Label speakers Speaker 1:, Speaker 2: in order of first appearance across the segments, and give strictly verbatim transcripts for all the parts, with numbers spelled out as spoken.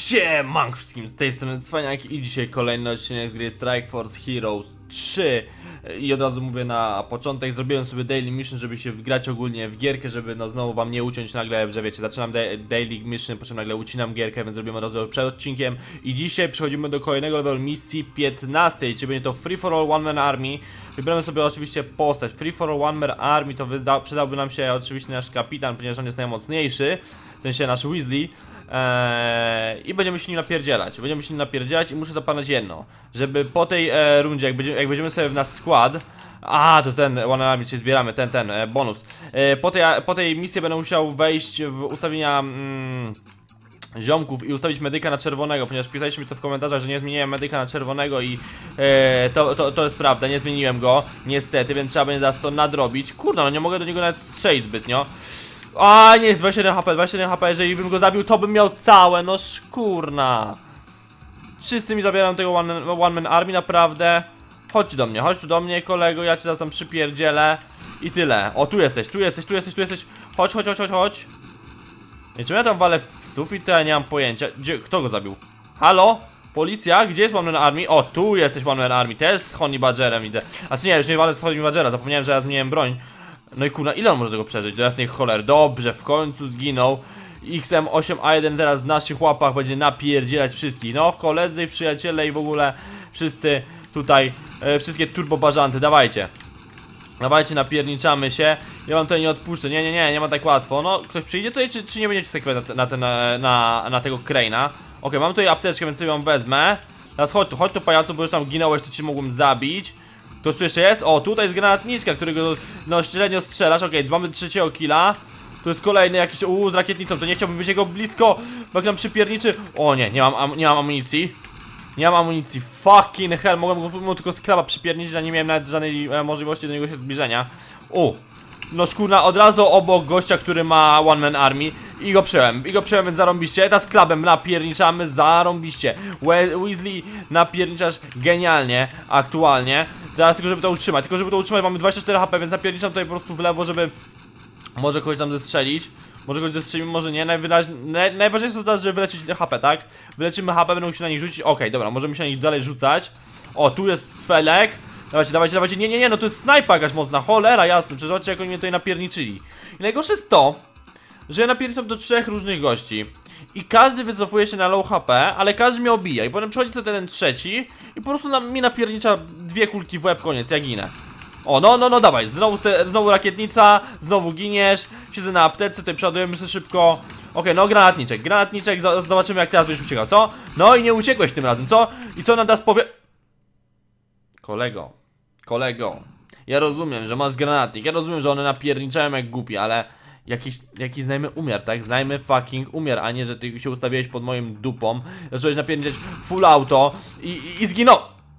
Speaker 1: Siemanko wszystkim, z tej strony Cwaniak i dzisiaj kolejny odcinek z gry Strike Force Heroes trzy. I od razu mówię na początek, zrobiłem sobie daily mission, żeby się wgrać ogólnie w gierkę, żeby no znowu wam nie uciąć nagle, że wiecie, zaczynam da daily mission, po czym nagle ucinam gierkę, więc zrobimy od razu przed odcinkiem. I dzisiaj przechodzimy do kolejnego levelu misji piętnastej, czyli będzie to Free for All One Man Army. Wybieramy sobie oczywiście postać. Free for All One Man Army to przydałby nam się oczywiście nasz kapitan, ponieważ on jest najmocniejszy, w sensie nasz Weasley. Eee, I będziemy się nim napierdzielać. Będziemy się nim napierdzielać i muszę zapamiętać jedno, żeby po tej e, rundzie, jak będziemy, jak będziemy sobie w nasz skład. A, to ten One Army, czyli zbieramy ten, ten e, bonus. E, po, tej, po tej misji będę musiał wejść w ustawienia mm, ziomków i ustawić medyka na czerwonego, ponieważ pisaliście mi to w komentarzach, że nie zmieniłem medyka na czerwonego i e, to, to, to jest prawda, nie zmieniłem go, niestety, więc trzeba będzie zaraz to nadrobić. Kurna, no nie mogę do niego nawet strzelić zbytnio. A nie, dwadzieścia jeden HP, dwadzieścia jeden HP, jeżeli bym go zabił, to bym miał całe, no szkurna. Wszyscy mi zabierają tego one, one Man Army, naprawdę. Chodź do mnie, chodź tu do mnie, kolego, ja cię zaraz tam przypierdzielę. I tyle. O, tu jesteś, tu jesteś, tu jesteś, tu jesteś. Chodź, chodź, chodź, chodź, chodź. Nie, czemu ja tam walę w sufit, to ja nie mam pojęcia. Gdzie, kto go zabił? Halo? Policja? Gdzie jest One Man Army? O, tu jesteś One Man Army, też z Honey Badgerem widzę. A czy nie, już nie walę z Honey Badgera, zapomniałem, że ja zmieniłem broń. No i kurna, ile on może tego przeżyć? Do jasnej cholery. Dobrze, w końcu zginął. X M osiem A jeden teraz w naszych łapach będzie napierdzielać wszystkich. No, koledzy i przyjaciele i w ogóle wszyscy tutaj, e, wszystkie turbobażanty, dawajcie. Dawajcie, napierniczamy się. Ja wam tutaj nie odpuszczę, nie, nie, nie, nie ma tak łatwo. No, ktoś przyjdzie tutaj, czy, czy nie będziecie skakać na, na, ten, na, na tego Crane'a? Okej, mam tutaj apteczkę, więc sobie ją wezmę. Teraz chodź tu, chodź tu pajacu, bo już tam ginąłeś, to cię mogłem zabić. To tu jeszcze jest? O, tutaj jest granatniczka, którego no średnio strzelasz. Okej, okay, mamy trzeciego killa. Tu jest kolejny jakiś uuu z rakietnicą, to nie chciałbym być jego blisko, bo jak nam przypierniczy. O nie, nie mam, am nie mam amunicji. Nie mam amunicji, fucking hell. Mogłem mu tylko skraba przypierniczyć, a nie miałem nawet żadnej e, możliwości do niego się zbliżenia. U, no szkurna, od razu obok gościa, który ma One Man Army. I go przełem, i go przełem, więc zarąbiście. Teraz klabem napierniczamy, zarąbiście. We Weasley, napierniczasz genialnie, aktualnie. Teraz tylko żeby to utrzymać, tylko żeby to utrzymać mamy dwadzieścia cztery HP, więc napierniczam tutaj po prostu w lewo, żeby może kogoś tam zestrzelić. Może kogoś zestrzelimy, może nie. Najwyraźniej, naj, najważniejsze jest to teraz, żeby wyleczyć H P, tak? Wyleczymy H P, będą się na nich rzucić. Okej, okay, dobra, możemy się na nich dalej rzucać. O, tu jest Cfelek. Dawajcie, dawajcie, dawajcie. Nie, nie, nie, no to jest snajpa jakaś mocna. Cholera, jasne. Przecież zobaczcie, jak oni mnie tutaj napierniczyli. I najgorsze jest to, że ja napierniczam do trzech różnych gości. I każdy wycofuje się na low H P, ale każdy mnie obija. I potem przychodzi sobie ten trzeci i po prostu na, mi napiernicza dwie kulki w łeb, koniec, ja ginę. O, no, no, no, dawaj, znowu, te, znowu rakietnica, znowu giniesz. Siedzę na aptece, tutaj przeładujemy się szybko. Okej, okay, no granatniczek, granatniczek, zobaczymy jak teraz będziesz uciekał, co? No i nie uciekłeś tym razem, co? I co nam teraz powie... Kolego, kolego, ja rozumiem, że masz granatnik, ja rozumiem, że one napierniczają jak głupi, ale... Jakiś, jakiś znajmy umiar, tak? Znajmy fucking umiar, a nie, że ty się ustawiłeś pod moim dupą. Zacząłeś napierniczać full auto i, i, i zginął.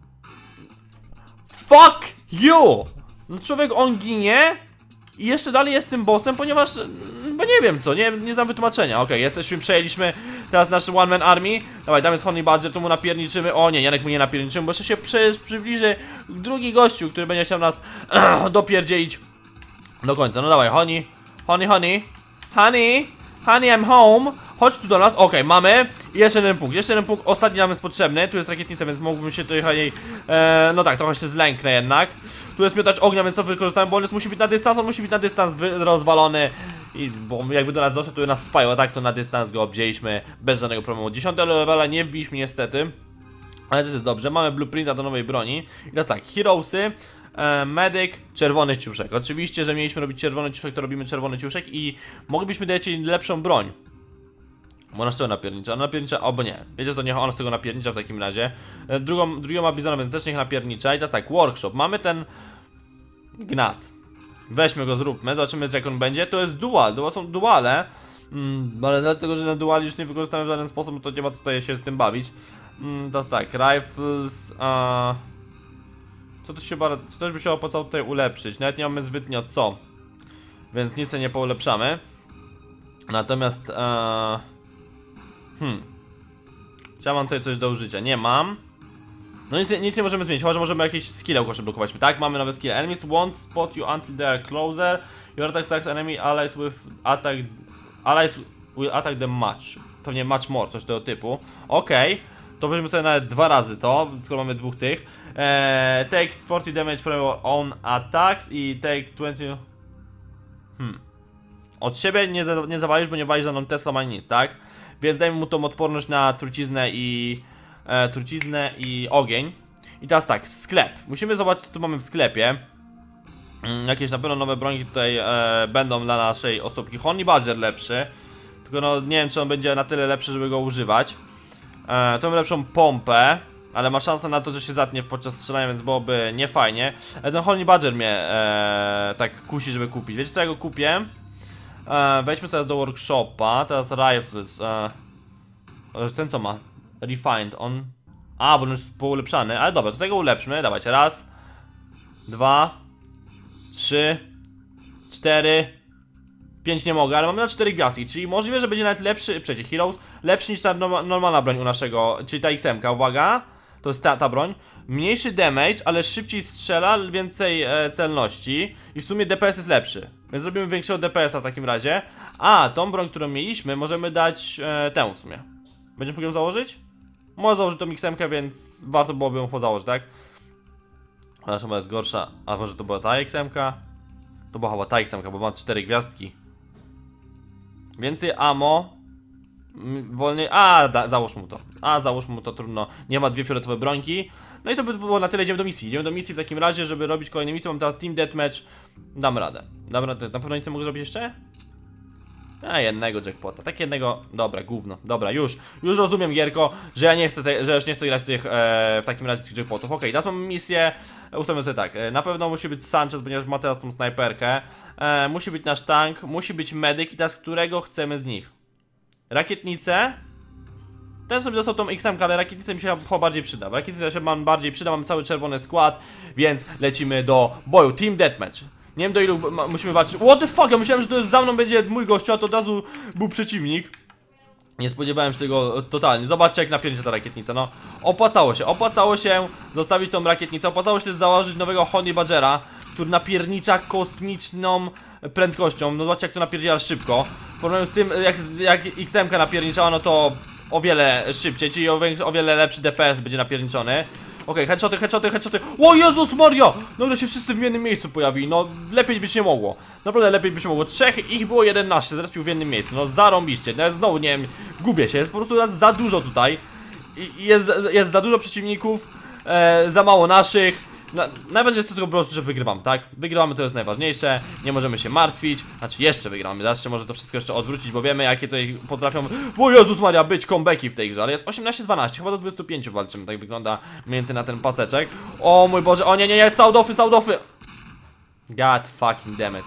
Speaker 1: Fuck you! No człowiek, on ginie i jeszcze dalej jest tym bossem, ponieważ... Bo nie wiem co, nie, nie znam wytłumaczenia. Okej, okay, jesteśmy, przejęliśmy teraz nasz One Man Army. Dawaj, tam jest Honey Badger, tu mu napierniczymy. O nie, Janek mu nie napierniczymy, bo jeszcze się przy, przybliży drugi gościu, który będzie chciał nas dopierdzielić do końca. No dawaj, Honey. Honey, honey, honey, honey, I'm home. Chodź tu do nas, okej, okay, mamy. I jeszcze jeden punkt, jeszcze jeden punkt, ostatni nam jest potrzebny. Tu jest rakietnica, więc mógłbym się tutaj e, no tak, trochę się zlęknę jednak. Tu jest miotacz ognia, więc to wykorzystałem, bo on jest, musi być na dystans, on musi być na dystans wy, rozwalony. I bo jakby do nas doszedł, to nas spają, a tak to na dystans go obzięliśmy bez żadnego problemu. dziesiątego levela nie wbiliśmy niestety, ale też jest dobrze, mamy blueprinta do nowej broni. I teraz tak, heroesy. Medyk, czerwony ciuszek. Oczywiście, że mieliśmy robić czerwony ciuszek, to robimy czerwony ciuszek i moglibyśmy dać jej lepszą broń. Bo ona z czego napiernicza? Ona napiernicza, albo nie. Wiecie co, niech ona z tego napiernicza w takim razie. Drugą, drugą ma bizona, więc też niech napiernicza. I teraz tak, workshop. Mamy ten gnat. Weźmy go, zróbmy, zobaczymy jak on będzie. To jest dual, to są duale. Mm, ale dlatego, że na duali już nie wykorzystamy w żaden sposób, to nie ma tutaj się z tym bawić. Mm, teraz tak, rifles, a... Co to się bardzo, co też by się opłacało tutaj ulepszyć? Nawet nie mamy zbytnio co, więc nic nie poulepszamy. Natomiast ee... Hmm ja mam tutaj coś do użycia, nie mam. No nic, nic nie możemy zmienić, chyba że możemy jakieś skille ukosze blokować. Tak, mamy nowe skille. Enemies won't spot you until they are closer. Your attack attacks enemy allies with attack allies Will attack them much. Pewnie much more, coś tego typu. Okej. Okay. To weźmy sobie nawet dwa razy to, skoro mamy dwóch tych. Eee, take czterdzieści damage from your own attacks i take dwadzieścia... Hmm. Od siebie nie, nie zawalisz, bo nie walisz za mną Teslą ani nic, tak? Więc dajmy mu tą odporność na truciznę i... E, truciznę i ogień. I teraz tak, sklep. Musimy zobaczyć, co tu mamy w sklepie. Mm, jakieś na pewno nowe brońki tutaj e, będą dla naszej osobki. Honey Badger lepszy. Tylko no nie wiem, czy on będzie na tyle lepszy, żeby go używać. E, to ma lepszą pompę, ale ma szansę na to, że się zatnie podczas strzelania, więc byłoby niefajnie. E, ten Honey Badger mnie e, tak kusi, żeby kupić. Wiecie co, ja go kupię? E, wejdźmy sobie do workshopa. Teraz Rifles. E, ten co ma? Refined, on... A, bo on już jest poulepszany, ale dobra, to tego ulepszmy. Dawajcie, raz, dwa, trzy, cztery, pięć nie mogę, ale mamy na cztery gwiazdki, czyli możliwe, że będzie nawet lepszy, przecież Heroes, lepszy niż ta normalna broń u naszego, czyli ta X M-ka, uwaga, to jest ta, ta broń. Mniejszy damage, ale szybciej strzela, więcej e, celności i w sumie D P S jest lepszy, więc zrobimy większego D P S-a w takim razie. A, tą broń, którą mieliśmy, możemy dać e, temu w sumie. Będziemy mógł ją założyć? Może założyć tą X M-kę, więc warto byłoby ją założyć, tak? Ona chyba jest gorsza, a może to była ta X M-ka? To była chyba ta X M-ka, bo ma cztery gwiazdki. Więcej ammo. Wolniej, a da, załóż mu to. A załóż mu to, trudno. Nie ma dwie fioletowe brońki. No i to by było na tyle, idziemy do misji. Idziemy do misji w takim razie, żeby robić kolejne misje. Mam teraz Team Deathmatch. Dam radę. Dam radę. Na pewno nic nie mogę zrobić jeszcze? A jednego jackpota, tak jednego, dobra, gówno, dobra, już, już rozumiem Gierko, że ja nie chcę, te, że już nie chcę grać tych, e, w takim razie tych jackpotów. Okej, okay, teraz mamy misję, ustawimy sobie tak, e, na pewno musi być Sanchez, ponieważ ma teraz tą snajperkę, e, musi być nasz tank, musi być medyk i teraz którego chcemy z nich? Rakietnicę? Ten sobie dostał tą X M-kę, ale rakietnicę mi się chyba bardziej przyda, rakietnicę się mam bardziej przyda, mam cały czerwony skład, więc lecimy do boju, Team Deathmatch. Nie wiem do ilu musimy walczyć. What the fuck, ja myślałem, że to jest za mną będzie mój gościu, a to od razu był przeciwnik. Nie spodziewałem się tego totalnie. Zobaczcie jak napiernicza ta rakietnica, no. Opłacało się, opłacało się zostawić tą rakietnicę. Opłacało się też założyć nowego Honey Badgera, który napiernicza kosmiczną prędkością. No zobaczcie jak to napierdziela szybko. W porównaniu z tym jak, jak X M-ka napierniczała, no to o wiele szybciej, czyli o, o wiele lepszy D P S będzie napierniczony. Okej, okay, headshoty, headshoty, headshoty. O Jezus Maria! Nagle się wszyscy w jednym miejscu pojawili, no lepiej być nie mogło. Naprawdę lepiej by się mogło. Trzech, ich było jedenaście, zrespił w jednym miejscu. No zarąbiście, no, znowu nie wiem, gubię się, jest po prostu nas za dużo tutaj. I jest, jest za dużo przeciwników, e, za mało naszych. Na, najważniejsze jest to tylko po prostu, że wygrywam, tak? Wygrywamy, to jest najważniejsze, nie możemy się martwić. Znaczy jeszcze wygramy, zawsze może to wszystko jeszcze odwrócić, bo wiemy jakie tutaj potrafią, o Jezus Maria, być comebacki w tej grze. Ale jest osiemnaście dwanaście, chyba do dwudziestu pięciu walczymy, tak wygląda mniej więcej na ten paseczek. O mój Boże, o nie, nie, nie, soundofy, soundofy. God fucking damn it.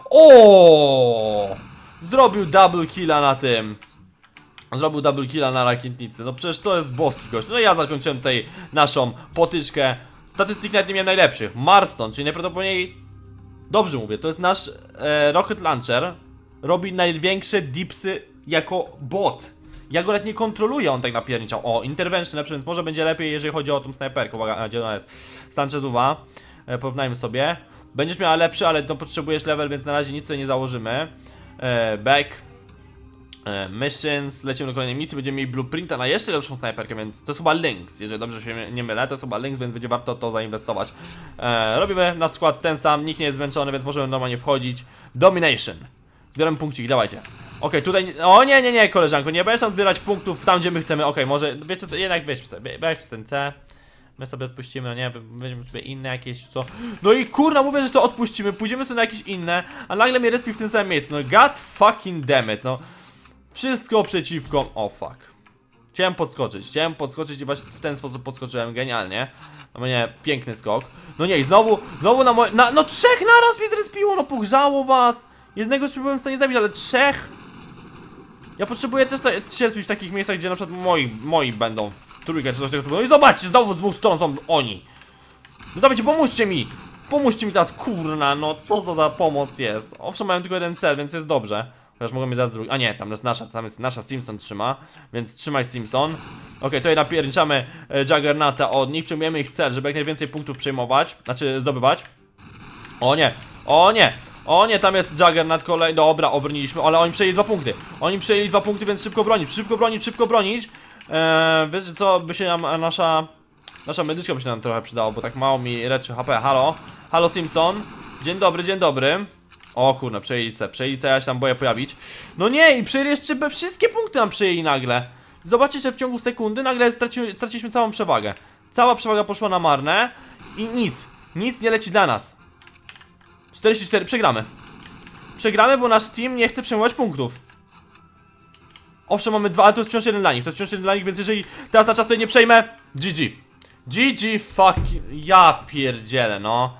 Speaker 1: O! Zrobił double killa na tym. Zrobił double killa na rakietnicy, no przecież to jest boski gość. No i ja zakończyłem tutaj naszą potyczkę. Statystyk nawet nie miałem najlepszych. Marston, czyli najprawdopodobniej... Dobrze mówię, to jest nasz e, Rocket Launcher. Robi największe dipsy jako bot. Ja go nawet nie kontroluję, on tak napierniczał. O, intervention lepszy, więc może będzie lepiej, jeżeli chodzi o tą snajperkę. Uwaga, gdzie ona jest? Sanchezuwa. E, porównajmy sobie. Będziesz miała lepszy, ale to potrzebujesz level, więc na razie nic tutaj nie założymy. E, back. Missions, lecimy do kolejnej misji, będziemy mieli blueprinta na jeszcze lepszą snajperkę, więc to jest chyba Lynx, jeżeli dobrze się nie mylę, to jest chyba Lynx, więc będzie warto to zainwestować. e, Robimy nasz skład ten sam, nikt nie jest zmęczony, więc możemy normalnie wchodzić. Domination. Zbieramy punkciki, dawajcie. Okej, okay, tutaj, o nie, nie, nie, koleżanko, nie będziesz tam zbierać punktów tam, gdzie my chcemy. Okej, okay, może, wiecie co, jednak weźmy sobie, weź ten C. My sobie odpuścimy, no nie, weźmiemy sobie inne jakieś, co. No i kurna, mówię, że to odpuścimy, pójdziemy sobie na jakieś inne, a nagle mnie respi w tym samym miejscu, no god fucking damn it, no. Wszystko przeciwko... O fuck. Chciałem podskoczyć, chciałem podskoczyć i właśnie w ten sposób podskoczyłem, genialnie. No nie, piękny skok. No nie, i znowu, znowu na moje... Na, no trzech naraz mnie zrespiło, no pogrzało was. Jednego już byłem w stanie zabić, ale trzech. Ja potrzebuję też się respić w takich miejscach, gdzie na przykład moi, moi będą w trójkę czy coś takiego. No i zobaczcie, znowu z dwóch stron są oni. No dawajcie, pomóżcie mi. Pomóżcie mi teraz, kurna, no co to za pomoc jest. Owszem, mają tylko jeden cel, więc jest dobrze. Chociaż mogą mieć zaraz drugi. A nie, tam jest nasza, tam jest nasza Simpson trzyma. Więc trzymaj Simpson. Okej, okay, tutaj napierniczamy e, Juggernauta od nich. Przejmujemy ich cel, żeby jak najwięcej punktów przejmować. Znaczy zdobywać. O nie, o nie, O nie, tam jest Juggernaut kolej. Dobra, obroniliśmy, ale oni przejęli dwa punkty. Oni przejęli dwa punkty, więc szybko bronić, szybko bronić, szybko bronić. Eee, wiecie co, by się nam nasza... Nasza medyczka by się nam trochę przydało, bo tak mało mi leczy H P. Halo? Halo Simpson? Dzień dobry, dzień dobry. O kurna, przejęli C, przejęli C, ja się tam boję pojawić. No nie, i przejęli jeszcze wszystkie punkty nam przejęli nagle. Zobaczcie, że w ciągu sekundy nagle straci, straciliśmy całą przewagę. Cała przewaga poszła na marne i nic, nic nie leci dla nas. czterdzieści cztery, przegramy. Przegramy, bo nasz team nie chce przejmować punktów. Owszem, mamy dwa, ale to jest wciąż jeden dla nich, to jest wciąż jeden dla nich, więc jeżeli teraz na czas tutaj nie przejmę, G G. G G fuck, ja pierdzielę, no.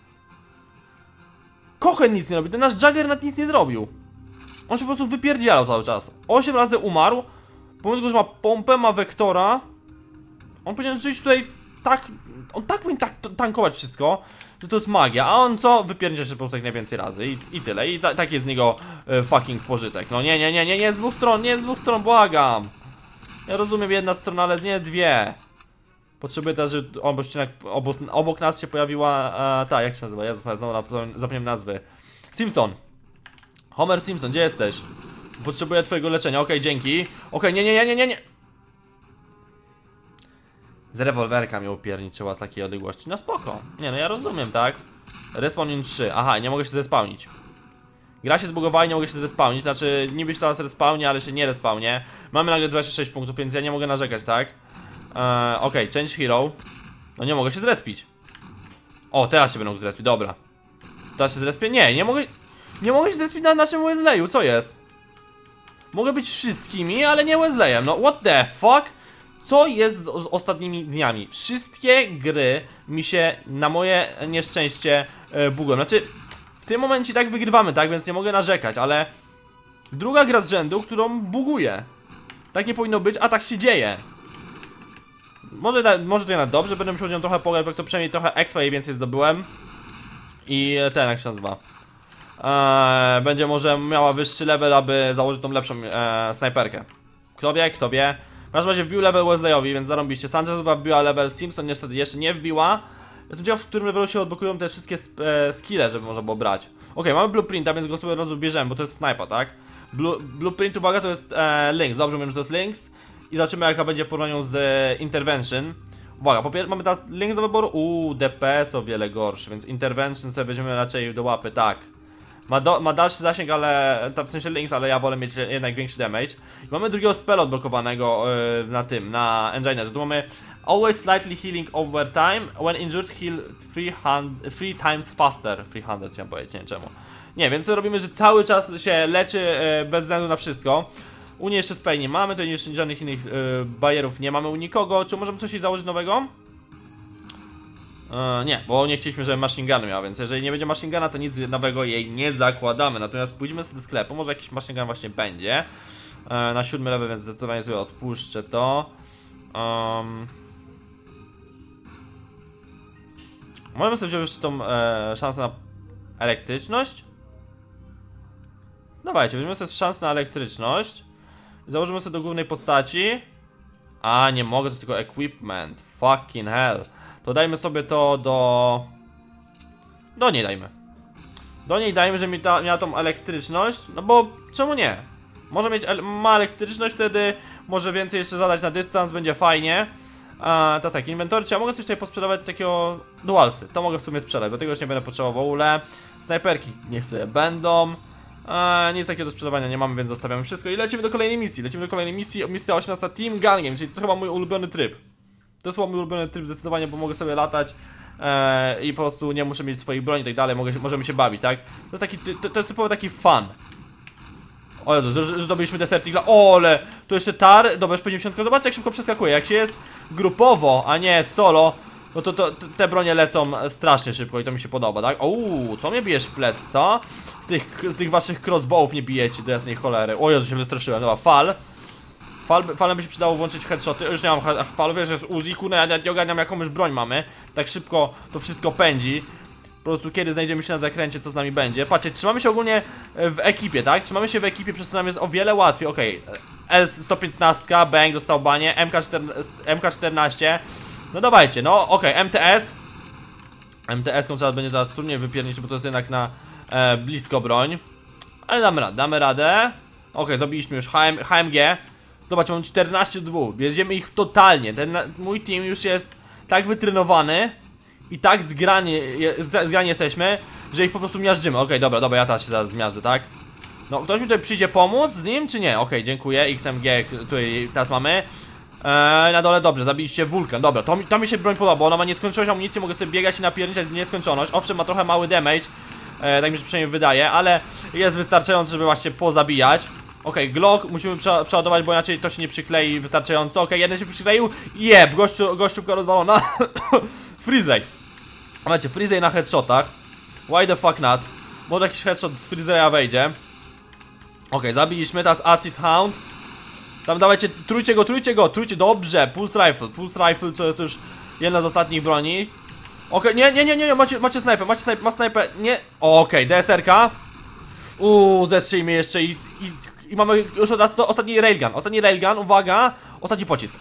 Speaker 1: Kochen nic nie robi, ten nasz Juggernaut nic nie zrobił. On się po prostu wypierdzielał cały czas. osiem razy umarł. Pomimo tego, że ma pompę, ma wektora. On powinien żyć tutaj tak... On tak powinien tak tankować wszystko, że to jest magia. A on co? Wypierdziela się po prostu jak najwięcej razy i, i tyle. I ta, taki jest z niego e, fucking pożytek. No nie, nie, nie, nie, nie z dwóch stron, nie z dwóch stron, błagam. Ja rozumiem jedna strona, ale nie dwie. Potrzebuję też, żeby obok, obok, obok nas się pojawiła... E, ta, jak się nazywa? Ja znowu zapomniałem nazwy. Simpson. Homer Simpson, gdzie jesteś? Potrzebuję twojego leczenia, okej, okay, dzięki. Okej, okay, nie, nie, nie, nie, nie, nie. Z rewolwerka mnie upierniczyła z takiej odległości. No spoko. Nie, no ja rozumiem, tak? Respawn trzy. Aha, nie mogę się zespawnić. Gra się zbugowała i nie mogę się zespawnić. Znaczy, niby się teraz respawnie, ale się nie respawnie. Mamy nagle dwadzieścia sześć punktów, więc ja nie mogę narzekać, tak? Eee, okej, okay, change hero. No nie mogę się zrespić. O, teraz się będę mógł zrespić, dobra. Teraz się zrespię? Nie, nie mogę... Nie mogę się zrespić na naszym Wesley'u, co jest? Mogę być wszystkimi, ale nie Wesleyem. No what the fuck? Co jest z, z ostatnimi dniami? Wszystkie gry mi się na moje nieszczęście e, bugują. Znaczy, w tym momencie tak wygrywamy, tak? Więc nie mogę narzekać, ale druga gra z rzędu, którą buguję. Tak nie powinno być, a tak się dzieje. Może, może to ja na dobrze, będę musiał nią trochę pograć, bo to przynajmniej trochę expa jej więcej zdobyłem. I ten, jak się nazywa? Eee, będzie może miała wyższy level, aby założyć tą lepszą e, snajperkę. Kto wie, kto wie. W każdym razie wbił level Wesley'owi, więc zarąbiście. Sanchezowa wbiła level, Simpson niestety jeszcze nie wbiła. Jestem ciekaw, w którym levelu się odblokują te wszystkie e, skille, żeby można było brać. Ok, okay, mamy blueprinta, więc go sobie od razu bierzemy, bo to jest sniper, tak? Blue, blueprint, uwaga, to jest e, Lynx, dobrze mówię, że to jest Lynx. I zobaczymy, jaka będzie w porównaniu z e, Intervention. Uwaga, po pierwsze mamy teraz Lynx do wyboru. Uuu, D P S o wiele gorszy, więc Intervention sobie weźmiemy raczej do łapy, tak. Ma, do, ma dalszy zasięg, ale w sensie Lynx, ale ja wolę mieć jednak większy damage. I mamy drugiego spell odblokowanego yy, na tym, na Engineerze. Tu mamy always slightly healing over time. When injured, heal three times faster. trzysta chciałem powiedzieć, nie wiem czemu. Nie, więc robimy, że cały czas się leczy yy, bez względu na wszystko. U niej jeszcze spell nie mamy, to jeszcze żadnych innych yy, barierów nie mamy u nikogo. Czy możemy coś jej założyć nowego? Eee, nie, bo nie chcieliśmy, żeby machine gun miała, więc jeżeli nie będzie machine guna, to nic nowego jej nie zakładamy. Natomiast pójdziemy sobie do sklepu, może jakiś machine gun właśnie będzie. Eee, na siódmy level, więc zdecydowanie sobie odpuszczę to. Um... Możemy sobie wziąć jeszcze tą e, szansę na elektryczność. Dawajcie, weźmiemy sobie szansę na elektryczność. Założymy sobie do głównej postaci. A, nie mogę, to jest tylko equipment. Fucking hell. To dajmy sobie to do... Do niej dajmy. Do niej dajmy, że mi ta, miała tą elektryczność. No bo czemu nie? Może mieć, ma elektryczność, wtedy może więcej jeszcze zadać na dystans, będzie fajnie. A, to tak, inwentory, czy ja mogę coś tutaj posprzedawać takiego dualsy? To mogę w sumie sprzedać, bo tego już nie będę potrzebował w ogóle. Snajperki niech sobie będą. A, nic takiego do sprzedawania nie mamy, więc zostawiamy wszystko i lecimy do kolejnej misji. Lecimy do kolejnej misji, misja osiemnasta Team Gun Game, czyli to chyba mój ulubiony tryb. To jest chyba mój ulubiony tryb zdecydowanie, bo mogę sobie latać e, i po prostu nie muszę mieć swoich broni i tak dalej, mogę, możemy się bawić, tak? To jest taki, to, to jest typowy taki fun. O Jezu, że zdobyliśmy Desert Eagle. O, ale to jeszcze tar, dobra, już pięćdziesiąt. Zobaczcie, jak szybko przeskakuje. Jak się jest grupowo, a nie solo, no to, to te bronie lecą strasznie szybko i to mi się podoba, tak? Uuu, co mnie bijesz w plec, co? Z tych, z tych waszych crossbowów nie bijecie do jasnej cholery. O Jezu, się wystraszyłem, dobra, fal. Fal, falem by się przydało włączyć headshoty. Już nie mam falu, wiesz, że z Uzi, kurna, ja nie ogarniam, jaką już broń mamy. Tak szybko to wszystko pędzi. Po prostu kiedy znajdziemy się na zakręcie, co z nami będzie. Patrzcie, trzymamy się ogólnie w ekipie, tak? Trzymamy się w ekipie, przez co nam jest o wiele łatwiej. Okej, okay. L sto piętnaście, bang, dostał banie, M K czternaście. No dawajcie, no okej, okay. M T S. M T S-ką trzeba będzie teraz trudniej wypiernić, bo to jest jednak na e, blisko broń. Ale damy radę, damy radę. Ok, zrobiliśmy już H M, H M G. Zobacz, mam czternaście do dwóch. Bierzemy ich totalnie. Ten mój team już jest tak wytrenowany i tak zgrani, zgrani jesteśmy, że ich po prostu miażdżymy. Ok, dobra, dobra, ja teraz się zaraz zmiażdżę, tak? No, ktoś mi tutaj przyjdzie pomóc z nim, czy nie? Ok, dziękuję. X M G tutaj teraz mamy. Eee, na dole dobrze, zabiliście wulkan. Dobra, to, to mi się broń podoba. Ona ma nieskończoność amunicji, mogę sobie biegać i napierniczać w nieskończoność. Owszem, ma trochę mały damage. E, tak mi się przynajmniej wydaje, ale jest wystarczający, żeby właśnie pozabijać. Ok, Glock musimy prze przeładować, bo inaczej to się nie przyklei wystarczająco. Ok, jeden się przykleił. Jeb, gościu, gościówka rozwalona. Freezej. Macie, Freezej na headshotach. Why the fuck not? Może jakiś headshot z Freezeya wejdzie. Ok, zabiliśmy, teraz Acid Hound. Tam dawajcie, trójcie go, trójcie go, trójcie, dobrze. Pulse Rifle, Pulse Rifle to jest już jedna z ostatnich broni. Okej, okay, nie, nie, nie, nie, macie, macie snajpę, macie snajpę, ma snajpę, nie. Okej, okay, D S R K. Uuu, zestrzyjmy jeszcze i, i, i mamy już od razu ostatni railgun, ostatni railgun, uwaga, ostatni pocisk.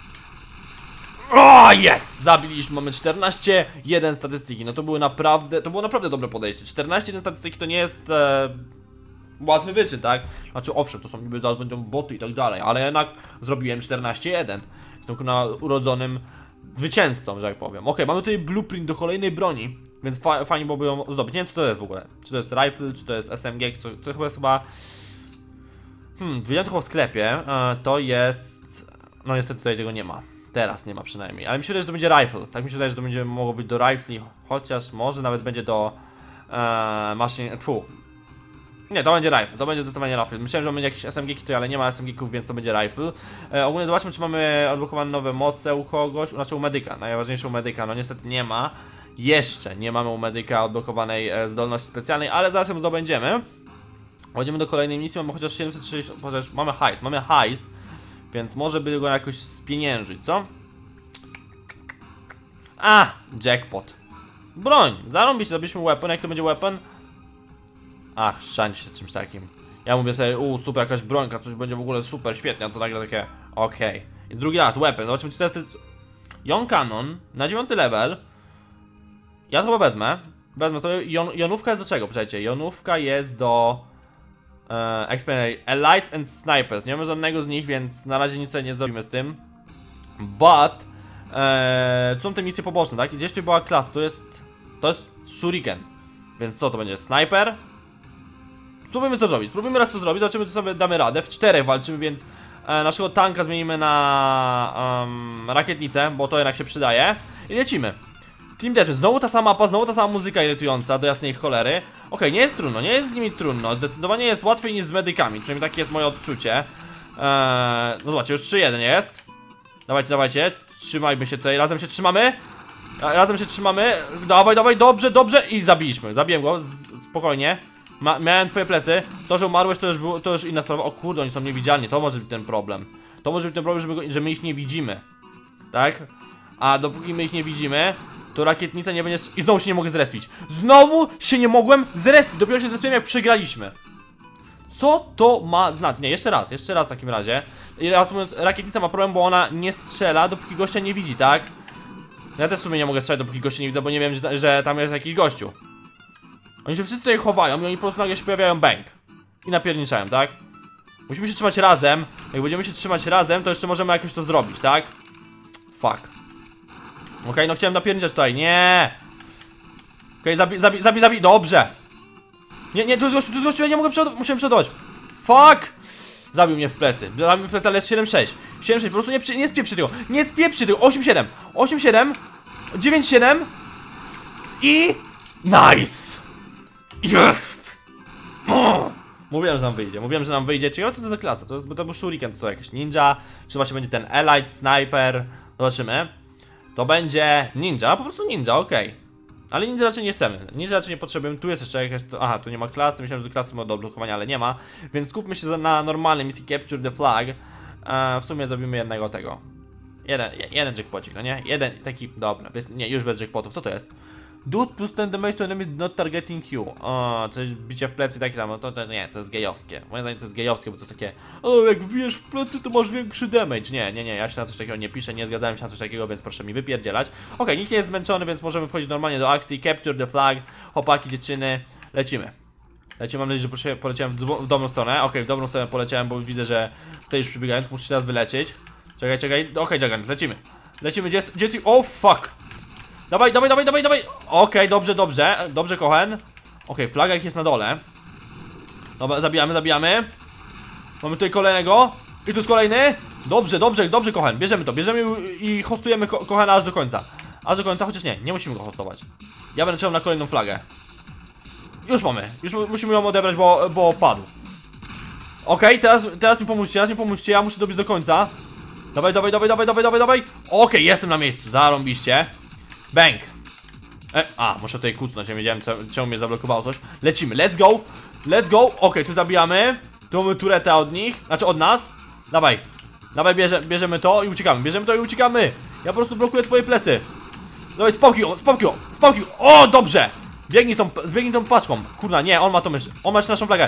Speaker 1: O, jest! Zabiliśmy, mamy czternaście jeden statystyki, no to były naprawdę, to było naprawdę dobre podejście. czternaście jeden statystyki to nie jest e, łatwy wyczyn, tak? Znaczy owszem, to są niby zaraz będą boty i tak dalej, ale jednak zrobiłem czternaście jeden. Jestem na urodzonym zwycięzcą, że tak powiem. Ok, mamy tutaj blueprint do kolejnej broni, więc fa fajnie byłoby ją zdobyć. Nie wiem, co to jest w ogóle. Czy to jest rifle, czy to jest S M G, co, to chyba jest chyba... Hmm, widziałem to chyba w sklepie. E, to jest... No niestety tutaj tego nie ma. Teraz nie ma przynajmniej. Ale mi się wydaje, że to będzie rifle. Tak mi się wydaje, że to będzie mogło być do rifli, chociaż może nawet będzie do... E, maszyn... Tfu. Nie, to będzie rifle, to będzie zdecydowanie rifle. Myślałem, że będzie jakieś S M G tutaj, ale nie ma S M G-ków, więc to będzie rifle. E, ogólnie zobaczmy, czy mamy odblokowane nowe moce u kogoś, znaczy u medyka, najważniejsze u medyka, no niestety nie ma. Jeszcze nie mamy u medyka odblokowanej e, zdolności specjalnej, ale zaraz ją zdobędziemy. Chodzimy do kolejnej misji, mamy chociaż siedemset sześćdziesiąt, chociaż mamy hajs, mamy hajs, więc może by go jakoś spieniężyć, co? A, jackpot. Broń, zarąbić, zrobiliśmy weapon, jak to będzie weapon? Ach, szanć się z czymś takim. Ja mówię sobie, u super, jakaś brońka, coś będzie w ogóle super, świetnie, a to nagle takie, okej. Okay. I drugi raz, weapon, zobaczymy, czy to jest... Young Cannon, na dziewiąty level. Ja to chyba wezmę. Wezmę to, jon, jonówka jest do czego, słuchajcie, jonówka jest do... E, Explain, Elites and Snipers, nie mamy żadnego z nich, więc na razie nic sobie nie zrobimy z tym. But... E, są te misje poboczne, tak? I gdzieś tu była klasa, to jest... To jest Shuriken. Więc co to będzie, sniper? Spróbujmy to zrobić, spróbujmy raz to zrobić, zobaczymy, czy sobie damy radę. W czterech walczymy, więc e, naszego tanka zmienimy na um, rakietnicę, bo to jednak się przydaje. I lecimy. Team Deathmatch, znowu ta sama mapa, znowu ta sama muzyka irytująca, do jasnej cholery. Okej, okay, nie jest trudno, nie jest z nimi trudno, zdecydowanie jest łatwiej niż z medykami, przynajmniej takie jest moje odczucie. Eee, no zobaczcie, już trzy jeden jest. Dawajcie, dawajcie, trzymajmy się tutaj, razem się trzymamy. Razem się trzymamy, dawaj, dawaj, dobrze, dobrze i zabiliśmy, zabiłem go, spokojnie. Ma, miałem twoje plecy, to, że umarłeś, to już, było, to już inna sprawa. O kurde, oni są niewidzialni, to może być ten problem. To może być ten problem, że my, że my ich nie widzimy. Tak? A dopóki my ich nie widzimy, to rakietnica nie będzie... I znowu się nie mogę zrespić. Znowu się nie mogłem zrespić, dopiero się zrespiłem, jak przegraliśmy. Co to ma znaczyć? Nie, jeszcze raz, jeszcze raz w takim razie. I raz mówiąc, rakietnica ma problem, bo ona nie strzela, dopóki gościa nie widzi, tak? Ja też w sumie nie mogę strzelać, dopóki gościa nie widzę, bo nie wiem, że, że tam jest jakiś gościu. Oni się wszyscy tutaj chowają i oni po prostu nagle się pojawiają bang. I napierniczają, tak? Musimy się trzymać razem. Jak będziemy się trzymać razem, to jeszcze możemy jakoś to zrobić, tak? Fuck. Okej, okay, no chciałem napierniczać tutaj, nie. Okej, okay, zabij, zabij, zabij, zabij, dobrze. Nie, nie, tu jest gościu, tu jest gościu, ja nie mogę przeładować, musiałem przeładować. Fuck. Zabił mnie w plecy, zabił mnie w plecy, ale jest siedem sześć. siedem sześć, po prostu nie, nie spieprzy tego, nie spieprzy tego, osiem siedem. osiem siedem, dziewięć siedem. I... Nice. Jest! O! Mówiłem, że nam wyjdzie, mówiłem, że nam wyjdzie. Ciekawe, co to za klasa, to jest, bo to był Shuriken, to co jakiś ninja, czy właśnie będzie ten Elite, Sniper, zobaczymy. To będzie ninja, po prostu ninja, okej. Okay. Ale ninja raczej nie chcemy, ninja raczej nie potrzebujemy, tu jest jeszcze jakaś, aha, tu nie ma klasy, myślałem, że do klasy ma do odblokowania, ale nie ma. Więc skupmy się na normalnej misji Capture the Flag. e, W sumie zrobimy jednego tego. Jeden, jeden jackpocik, no nie? Jeden taki, dobra, bez, nie, już bez jackpotów, co to jest? Dude plus ten damage to enemy not targeting you. O, coś bicie w plecy, takie tam, no to, to nie, to jest gejowskie. Moim zdaniem to jest gejowskie, bo to jest takie, o, jak wbijesz w plecy, to masz większy damage. Nie, nie, nie, ja się na coś takiego nie piszę, nie zgadzałem się na coś takiego, więc proszę mi wypierdzielać. Okej, okay, nikt nie jest zmęczony, więc możemy wchodzić normalnie do akcji. Capture the flag, chłopaki, dziewczyny, lecimy. Lecimy, mam nadzieję, że poleciałem w, w dobrą stronę. Okej, okay, w dobrą stronę poleciałem, bo widzę, że stoi już przybiegając, muszę się teraz wylecieć. Czekaj, czekaj, okej, okay, Juggernaut, lecimy. Lecimy, gdzie jest, gdzie jest... O, fuck! Dawaj, dawaj, dawaj, dawaj, dawaj! Okej, okay, dobrze, dobrze, dobrze, Cohen. Okej, okay, flaga ich jest na dole. Dobra, zabijamy, zabijamy. Mamy tutaj kolejnego. I tu jest kolejny. Dobrze, dobrze, dobrze, Cohen. Bierzemy to, bierzemy i hostujemy Ko Cohena aż do końca. Aż do końca, chociaż nie, nie musimy go hostować. Ja będę czekał na kolejną flagę. Już mamy, już musimy ją odebrać, bo, bo padł. Okej, okay, teraz, teraz mi pomóżcie, teraz mi pomóżcie, ja muszę dobić do końca. Dawaj, dawaj, dawaj, dawaj, dawaj, dawaj, dawaj. Okej, okay, jestem na miejscu, zarąbiście. Bang. E, a, muszę tutaj kucnąć, ja wiedziałem, czemu mnie zablokowało coś. Lecimy, let's go, let's go. Okej, okay, tu zabijamy. Tu mamy turetę od nich, znaczy od nas. Dawaj, dawaj, bierze, bierzemy to i uciekamy, bierzemy to i uciekamy. Ja po prostu blokuję twoje plecy. Dawaj, spokój, spokój, spokój. O, dobrze. Biegnij tą, zbiegnij tą paczką. Kurna, nie, on ma tą mysz, on ma jeszcze naszą flagę.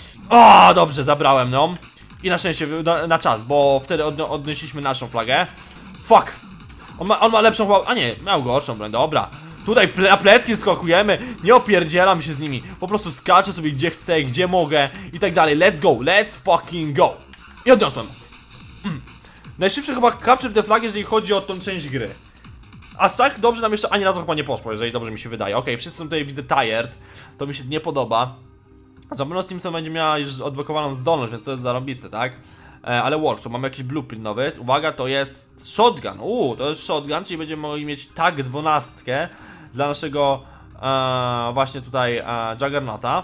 Speaker 1: O, dobrze, zabrałem ją. I na szczęście, na, na czas, bo wtedy od, odnieśliśmy naszą flagę. Fuck. On ma, on ma lepszą flagę, a nie, miał gorszą, broń, dobra. Tutaj ple, na plecki skakujemy, nie opierdzielam się z nimi. Po prostu skaczę sobie gdzie chcę, gdzie mogę i tak dalej. Let's go, let's fucking go. I odniosłem. Mm. Najszybszy chyba capture the flag, jeżeli chodzi o tą część gry. Aż tak dobrze nam jeszcze ani razu chyba nie poszło, jeżeli dobrze mi się wydaje. Okej, okay, wszyscy są tutaj, widzę, tired. To mi się nie podoba. Za pewno Steamson będzie miała już odblokowaną zdolność, więc to jest zarobiste, tak? E, ale workshop, mamy jakiś blueprint nowy. Uwaga, to jest shotgun. Uuu, to jest shotgun, czyli będziemy mogli mieć tag dwunastkę dla naszego e, właśnie tutaj e, Juggernauta.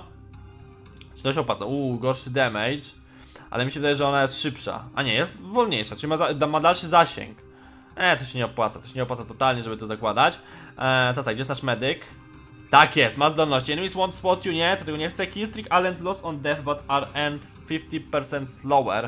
Speaker 1: Czy to się opłaca? Uuu, gorszy damage. Ale mi się wydaje, że ona jest szybsza. A nie, jest wolniejsza, czyli ma, za, ma dalszy zasięg. E, to się nie opłaca, to się nie opłaca totalnie, żeby to zakładać. E, to co, gdzie jest nasz medyk? Tak jest, ma zdolności. Enemies won't spot you, nie, to tego nie chcę. Killstreak aren't lost on death, but are and fifty percent slower.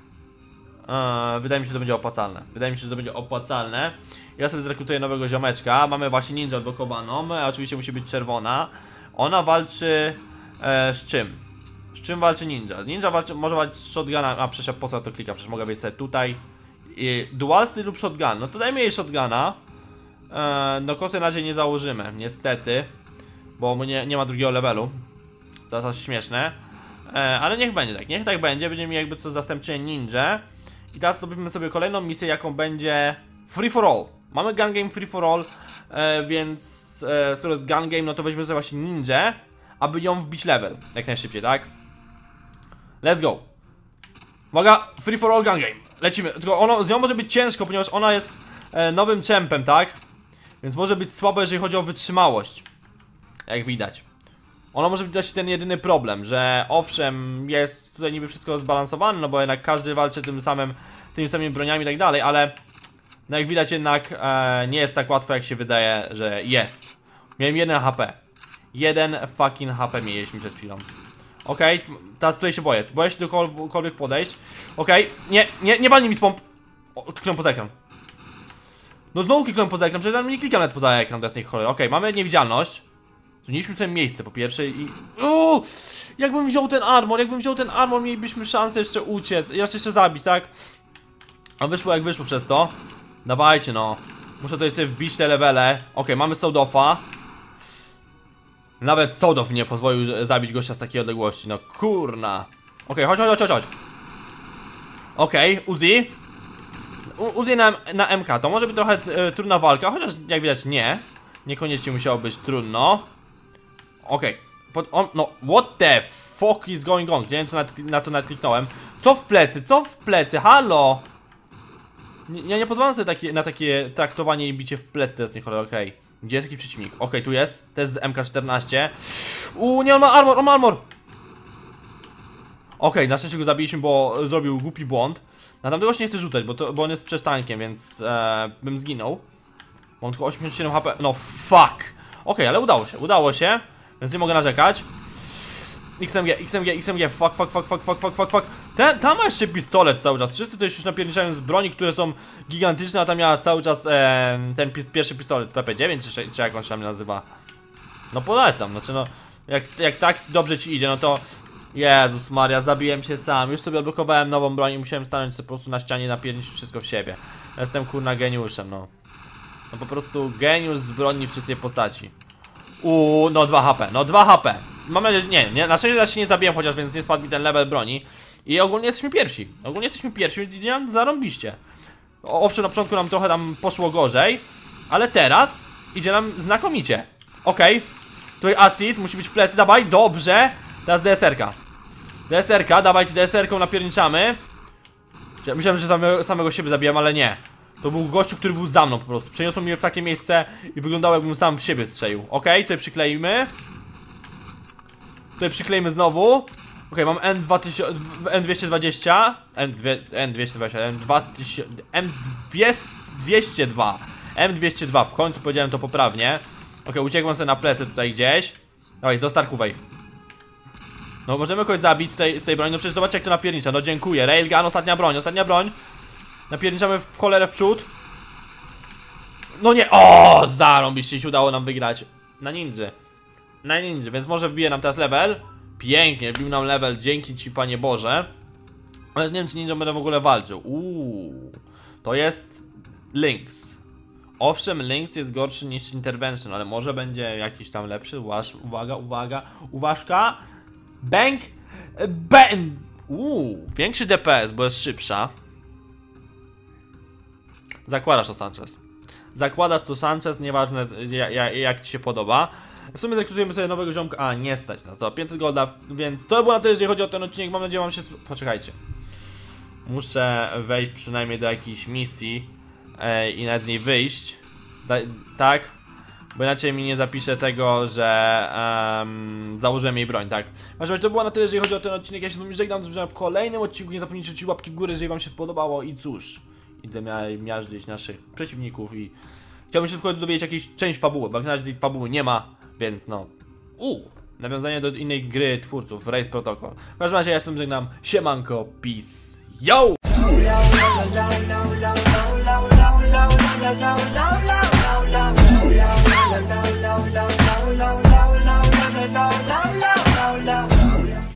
Speaker 1: Eee, wydaje mi się, że to będzie opłacalne. Wydaje mi się, że to będzie opłacalne. Ja sobie zrekrutuję nowego ziomeczka. Mamy właśnie ninja odblokowaną. E, oczywiście musi być czerwona. Ona walczy e, z czym? Z czym walczy ninja? Ninja walczy, może walczyć z shotguna. A przecież po co to klika? Przecież mogę wejść sobie tutaj. I dualsy lub shotgun. No to dajmy jej shotguna. Eee, no kosy na razie nie założymy, niestety. Bo nie, nie ma drugiego levelu. To jest śmieszne. E, ale niech będzie tak, niech tak będzie. Będziemy mieli jakby co zastępczynię ninja. I teraz zrobimy sobie kolejną misję, jaką będzie free for all. Mamy gun game free for all, e, więc e, skoro jest gun game, no to weźmiemy sobie właśnie ninja, aby ją wbić level jak najszybciej, tak? Let's go. Uwaga, free for all gun game. Lecimy, tylko ono, z nią może być ciężko, ponieważ ona jest e, nowym czempem, tak? Więc może być słabo, jeżeli chodzi o wytrzymałość. Jak widać. Ona może być właśnie ten jedyny problem, że owszem, jest tutaj niby wszystko zbalansowane, no bo jednak każdy walczy tym samym, tymi samymi broniami i tak dalej, ale no jak widać jednak e, nie jest tak łatwo, jak się wydaje, że jest. Miałem jeden H P. Jeden fucking H P mieliśmy przed chwilą. Okej, okay, teraz tutaj się boję. Boję się do kogokolwiek podejść. Okej, okay. nie, nie, nie walnij mi z pomp. Kliknąłem poza ekran. No znowu kliknąłem poza ekran, przecież ja nie klikam nawet poza ekran do jasnej cholery. Okej, okay, mamy niewidzialność. Zmieniliśmy sobie miejsce po pierwsze i... Uuu, jakbym wziął ten armor, jakbym wziął ten armor, mielibyśmy szansę jeszcze uciec, jeszcze jeszcze zabić, tak? A wyszło jak wyszło przez to. Dawajcie no. Muszę tutaj sobie wbić te levele. Okej, okay, mamy Souldofa. Nawet Souldof mnie pozwolił zabić gościa z takiej odległości, no kurna. Okej, okay, chodź, chodź, chodź, chodź. Okej, okay, Uzi. U Uzi na, na M K, to może być trochę e, trudna walka, chociaż jak widać nie. Niekoniecznie musiało być trudno. Okej, okay. No, what the fuck is going on? Nie wiem co na, na co nawet kliknąłem. Co w plecy, co w plecy, halo? Ja nie, nie pozwalam sobie takie, na takie traktowanie i bicie w plecy, to jest nie cholera, okej. Okay. Gdzie jest taki przeciwnik? Okej, okay, tu jest, to jest z M K czternaście. Uuu, nie, on ma armor, on ma armor. Okej, okay, na szczęście go zabiliśmy, bo zrobił głupi błąd. Na tamtego się nie chcę rzucać, bo, to, bo on jest przesztankiem, więc e, bym zginął. Mam tylko osiemdziesiąt siedem H P, no fuck. Okej, okay, ale udało się, udało się. Więc nie mogę narzekać. X M G, X M G, X M G, fuck, fuck, fuck, fuck, fuck, fuck, fuck, fuck. Ten, tam ma jeszcze pistolet cały czas. Wszyscy to już napierniczają z broni, które są gigantyczne, a tam miała cały czas e, ten pis pierwszy pistolet P P dziewięć, czy, czy jak on się tam nazywa. No polecam, znaczy no, jak, jak tak dobrze ci idzie, no to... Jezus Maria, zabiłem się sam. Już sobie odblokowałem nową broń i musiałem stanąć sobie po prostu na ścianie i napiernić wszystko w siebie. Jestem kurna geniuszem, no. No po prostu geniusz z broni w czystej postaci. Uuu, no dwa H P, no dwa H P. Mam nadzieję, że nie, nie, na szczęście teraz się nie zabiłem chociaż, więc nie spadł mi ten level broni. I ogólnie jesteśmy pierwsi, ogólnie jesteśmy pierwsi, więc idzie nam zarąbiście. Owszem, na początku nam trochę tam poszło gorzej, ale teraz idzie nam znakomicie. Okej, okay. Tutaj acid, musi być w plecy, dawaj, dobrze. Teraz D S R-ka. D S R-ka, dawajcie D S R-ką napierniczamy. Myślałem, że samego, samego siebie zabijam, ale nie. To był gościu, który był za mną po prostu. Przeniosło mnie w takie miejsce i wyglądało, jakbym sam w siebie strzelił. Okej, okay, tutaj przykleimy. Tutaj przykleimy znowu. Okej, okay, mam N dwieście dwadzieścia. N dwieście dwadzieścia, N dwieście dwa. M dwieście dwa, w końcu powiedziałem to poprawnie. Okej, okay, uciekłem sobie na plecy tutaj gdzieś. Dawaj, do Starkuwej. No możemy kogoś zabić z tej, z tej broni, no przecież zobaczcie jak to napiernicza, no dziękuję. Railgun, ostatnia broń, ostatnia broń. Napierniczamy w cholerę w przód. No nie, o, zarąbiście się udało nam wygrać. Na ninja. Na ninja, więc może wbije nam teraz level. Pięknie, wbił nam level, dzięki ci Panie Boże. Ale nie wiem czy ninja będę w ogóle walczył. Uuu, to jest Lynx. Owszem, Lynx jest gorszy niż Intervention, ale może będzie jakiś tam lepszy. Uważ, uwaga, uwaga, uważka. Bang! Bang! Uuu, większy D P S, bo jest szybsza. Zakładasz to Sanchez. Zakładasz to Sanchez, nieważne jak, jak ci się podoba. W sumie zakrutujemy sobie nowego ziomka. A, nie stać nas, to pięćset golda, więc to było na tyle, jeżeli chodzi o ten odcinek. Mam nadzieję, wam się... Poczekajcie. Muszę wejść przynajmniej do jakiejś misji e, i nawet z niej wyjść. Da, tak? Bo inaczej mi nie zapiszę tego, że um, założyłem jej broń, tak? Właśnie to było na tyle, jeżeli chodzi o ten odcinek. Ja się z wami żegnam, zobaczymy w kolejnym odcinku. Nie zapomnijcie rzucić łapki w górę, jeżeli wam się podobało. I cóż, idę miażdżyć naszych przeciwników i chciałbym się w końcu dowiedzieć jakiejś część fabuły, bo jak na razie tej fabuły nie ma, więc no. Uuu, nawiązanie do innej gry twórców, Race Protocol. W każdym razie ja jestem żegnam, siemanko, peace, yo! La la la la la la la la la la la la